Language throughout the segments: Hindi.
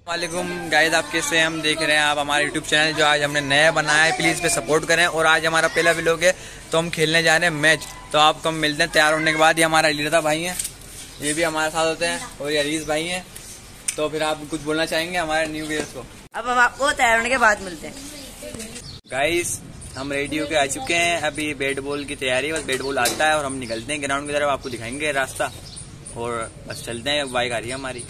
वालेकुम गाइस, आप कैसे हम देख रहे हैं आप हमारे यूट्यूब चैनल जो आज हमने नया बनाया है, प्लीज़ पे सपोर्ट करें। और आज हमारा पहला व्लॉग है तो हम खेलने जा रहे हैं मैच। तो आपको हम मिलते हैं तैयार होने के बाद। ये हमारा लीडर भाई हैं, ये भी हमारे साथ होते हैं, और ये अरीज भाई हैं। तो फिर आप कुछ बोलना चाहेंगे हमारे न्यू व्यूअर्स को? अब हम आपको तैयार होने के बाद मिलते हैं। गाइस हम रेडियो के आ चुके हैं, अभी बैट बॉल की तैयारी, बस बैट बॉल आता है और हम निकलते हैं ग्राउंड की तरफ, आपको दिखाएंगे रास्ता और बस चलते हैं। बाइक आ रही है हमारी।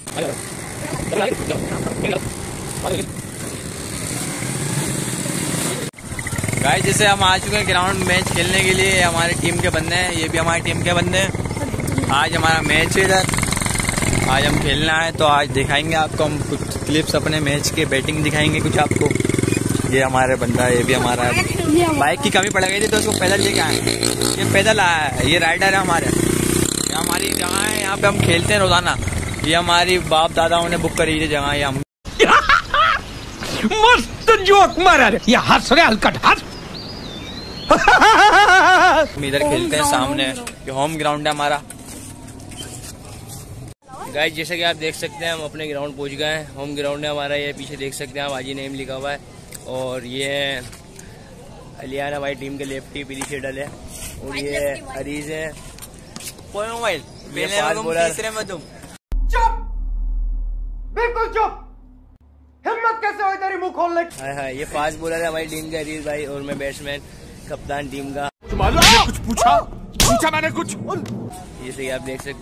गाइस जैसे हम आ चुके हैं ग्राउंड मैच खेलने के लिए, हमारी टीम के बंदे हैं, ये भी हमारी टीम के बंदे हैं। आज हमारा मैच है इधर, आज हम खेलना है तो आज दिखाएंगे आपको हम कुछ क्लिप्स अपने मैच के, बैटिंग दिखाएंगे कुछ आपको। ये हमारे बंदा है, ये भी हमारा है। बाइक की कमी पड़ गई थी तो उसको पैदल लेके आए, ये पैदल आया है, ये राइडर है हमारे। ये हमारी जगह है, यहाँ पे हम खेलते हैं रोजाना। ये हमारी बाप दादाओं ने बुक करी थी जगह, ये हम मस्त जोक मारा रे, ये हंस रहे हलकट हंस। हम इधर खेलते हैं सामने, ये होम ग्राउंड है हमारा। गाइस जैसे कि आप देख सकते हैं हम अपने ग्राउंड पहुंच गए हैं। होम ग्राउंड है हमारा, ये पीछे देख सकते हैं आप, आजी नेम लिखा हुआ है। और ये अलियाना भाई टीम के लेफ्टी, पीली शेड है। और ये अरीज है, मोबाइल तीसरे में तुम चुप, बिल्कुल चुप, हिम्मत कैसे हुई तेरी मुंह खोलने की? हाँ ये फास्ट बॉलर है हमारी टीम का अरीज भाई, और मैं बैट्समैन, कप्तान टीम का। मैंने कुछ पूछा मैंने कुछ। जैसे कि आप देख सकते हैं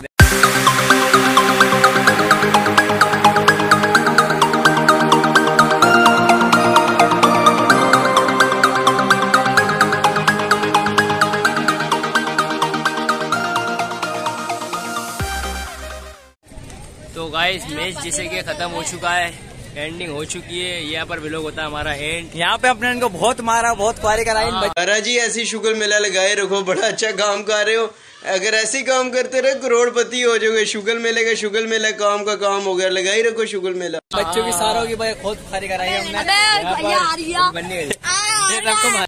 तो गाइस मैच जैसे कि खत्म हो चुका है, एंडिंग हो चुकी है। यहाँ पर व्लॉग होता है हमारा एंड। यहाँ पे अपने इनको बहुत मारा, बहुत पारी कराई। महाराज जी ऐसी शुगर मेला लगाए रखो, बड़ा अच्छा काम कर रहे हो। अगर ऐसे काम करते रहे करोड़पति हो जाओगे। शुगर मेले का शुगर मेला काम का काम हो गया, लगाई रखो शुगर मेला। बच्चों की सारों की बहुत पारी कराई हमने।